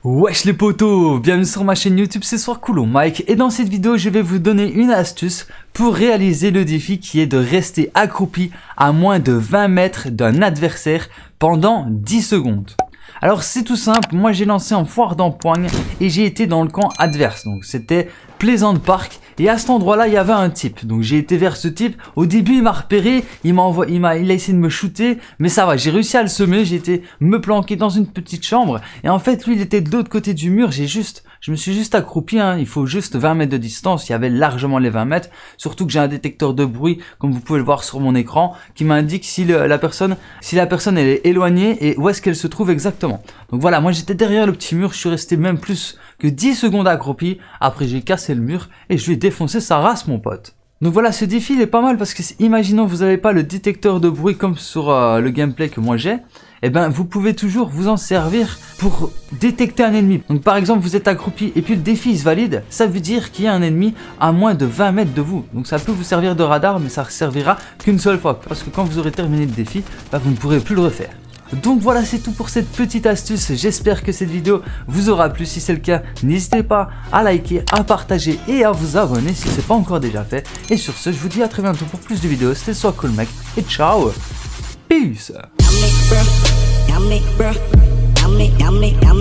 Wesh les potos, bienvenue sur ma chaîne YouTube, c'est Soir Cool Mike et dans cette vidéo je vais vous donner une astuce pour réaliser le défi qui est de rester accroupi à moins de 20 mètres d'un adversaire pendant 10 secondes. Alors c'est tout simple, moi j'ai lancé en foire d'empoigne et j'ai été dans le camp adverse, donc c'était Pleasant Park et à cet endroit là il y avait un type, donc j'ai été vers ce type. Au début il m'a repéré, il a essayé de me shooter, mais ça va, j'ai réussi à le semer, j'ai été me planquer dans une petite chambre et en fait lui il était de l'autre côté du mur, je me suis juste accroupi, hein. Il faut juste 20 mètres de distance, il y avait largement les 20 mètres, surtout que j'ai un détecteur de bruit comme vous pouvez le voir sur mon écran qui m'indique si la personne elle est éloignée et où est-ce qu'elle se trouve exactement. Donc voilà, moi j'étais derrière le petit mur, je suis resté même plus que 10 secondes accroupi, après j'ai cassé le mur et je lui ai défoncé sa race mon pote. Donc voilà, ce défi il est pas mal parce que imaginons vous n'avez pas le détecteur de bruit comme sur le gameplay que moi j'ai, et ben vous pouvez toujours vous en servir pour détecter un ennemi. Donc par exemple vous êtes accroupi et puis le défi il se valide, ça veut dire qu'il y a un ennemi à moins de 20 mètres de vous. Donc ça peut vous servir de radar mais ça ne servira qu'une seule fois parce que quand vous aurez terminé le défi, ben, vous ne pourrez plus le refaire. Donc voilà, c'est tout pour cette petite astuce, j'espère que cette vidéo vous aura plu. Si c'est le cas, n'hésitez pas à liker, à partager et à vous abonner si ce n'est pas encore déjà fait. Et sur ce, je vous dis à très bientôt pour plus de vidéos, c'était Soir Cool Mec et ciao, peace.